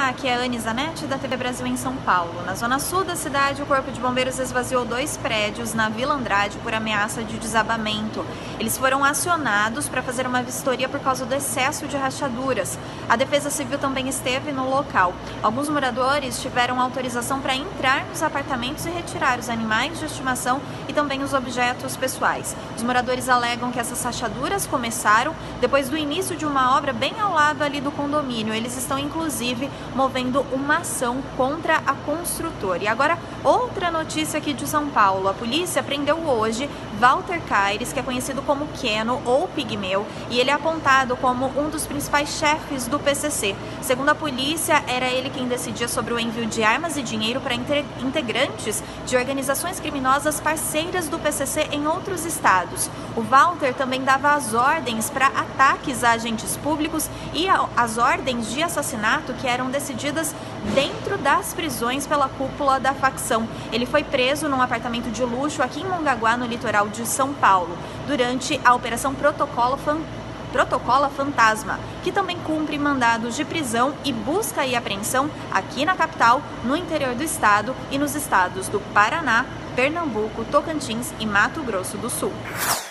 Olá, aqui é a Anne Zanetti da TV Brasil em São Paulo. Na zona sul da cidade, o Corpo de Bombeiros esvaziou 2 prédios na Vila Andrade por ameaça de desabamento. Eles foram acionados para fazer uma vistoria por causa do excesso de rachaduras. A Defesa Civil também esteve no local. Alguns moradores tiveram autorização para entrar nos apartamentos e retirar os animais de estimação e também os objetos pessoais. Os moradores alegam que essas rachaduras começaram depois do início de uma obra bem ao lado ali do condomínio. Eles estão inclusive movendo uma ação contra a construtora. E agora, outra notícia aqui de São Paulo. A polícia prendeu hoje Walter Caires, que é conhecido como Keno ou Pigmeu, e ele é apontado como um dos principais chefes do PCC. Segundo a polícia, era ele quem decidia sobre o envio de armas e dinheiro para integrantes de organizações criminosas parceiras do PCC em outros estados. O Walter também dava as ordens para ataques a agentes públicos e as ordens de assassinato que eram decididas dentro das prisões pela cúpula da facção. Ele foi preso num apartamento de luxo aqui em Mongaguá, no litoral de São Paulo, durante a Operação Protocola Fantasma, que também cumpre mandados de prisão e busca e apreensão aqui na capital, no interior do estado e nos estados do Paraná, Pernambuco, Tocantins e Mato Grosso do Sul.